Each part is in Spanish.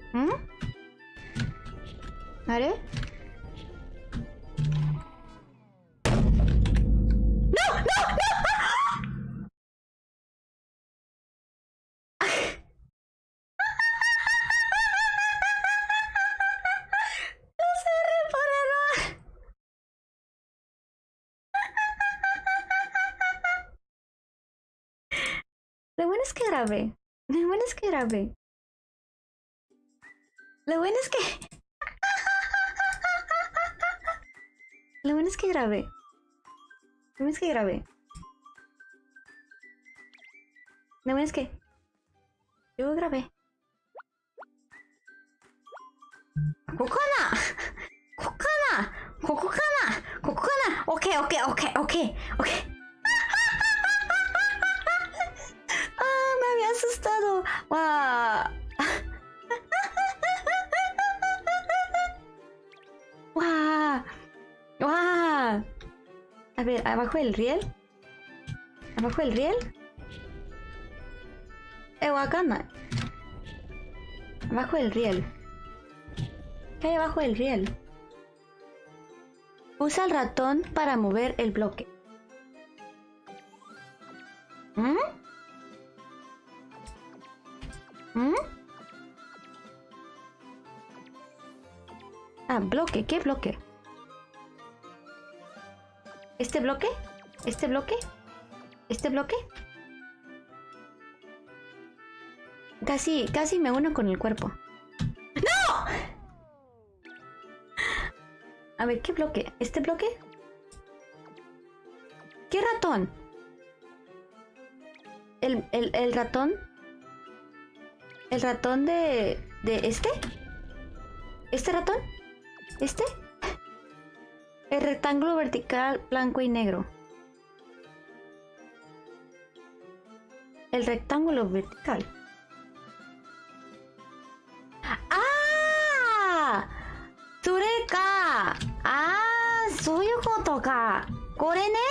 ¿Mm? ¿Vale? Lo bueno es que grabé. Lo bueno es que grabé. Lo bueno es que... Lo bueno es que grabé. Lo bueno es que grabé. Lo bueno es que... Yo grabé. ¡Kokona! ¡Kokona! ¡Kokona! ¡Kokona! Ok. Ah, me había asustado. ¡Guau! ¡Guau! ¡Guau! A ver, abajo del riel. Abajo del riel. Wakanda. Abajo del riel. ¿Qué hay abajo del riel? Usa el ratón para mover el bloque. ¿Mm? ¿Mm? Ah, bloque. ¿Qué bloque? ¿Este bloque? ¿Este bloque? ¿Este bloque? Casi me uno con el cuerpo. ¡No! A ver, ¿qué bloque? ¿Este bloque? ¿Qué ratón? ¿El ratón? ¿El ratón de este? ¿Este ratón? ¿Este? El rectángulo vertical blanco y negro. El rectángulo vertical. ¡Ah! ¡Sureka! ¡Ah! ¡Soyu koto ka! ¿Kore ne?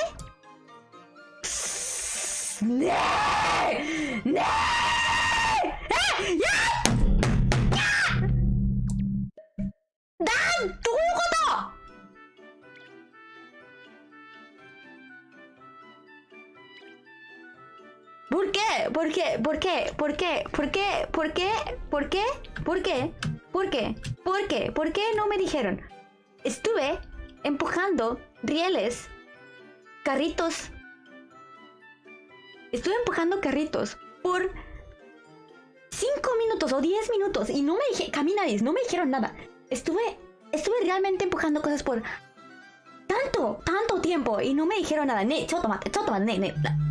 ¡Nee! ¡Nee! ¡Ya! ¡Dan! ¡Tu koto! ¿Por qué? ¿Por qué? ¿Por qué? ¿Por qué? ¿Por qué? ¿Por qué? ¿Por qué? ¿Por qué? ¿Por qué? ¿Por qué? ¿Por qué no me dijeron? Estuve empujando rieles, carritos. Estuve empujando carritos por 5 minutos o 10 minutos y no me dije, Caminaris, no me dijeron nada. Estuve realmente empujando cosas por tanto tiempo y no me dijeron nada. Ne, chotomate, ne.